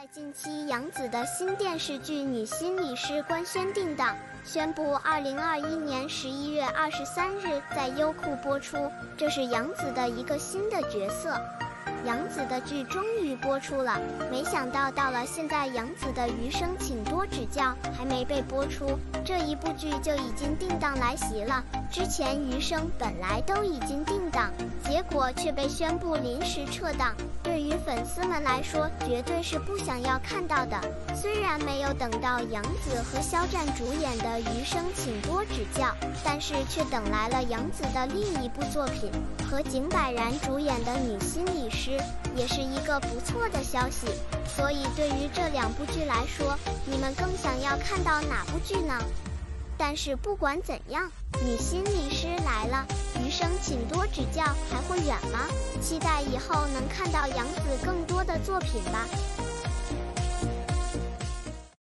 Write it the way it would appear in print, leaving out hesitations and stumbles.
在近期，杨紫的新电视剧《女心理师》官宣定档，宣布2021年11月23日在优酷播出。这是杨紫的一个新的角色。杨紫的剧终于播出了，没想到到了现在，杨紫的《余生，请多指教》还没被播出，这一部剧就已经定档来袭了。之前《余生》本来都已经定档，结果却被宣布临时撤档，对于粉丝们来说，绝对是不想要看到的。虽然没有等到杨紫和肖战主演的《余生，请多指教》，但是却等来了杨紫的另一部作品，和井柏然主演的《女心理师》，也是一个不错的消息。所以对于这两部剧来说，你们更想要看到哪部剧呢？但是不管怎样，女心理师来了，余生请多指教还会远吗？期待以后能看到杨紫更多的作品吧。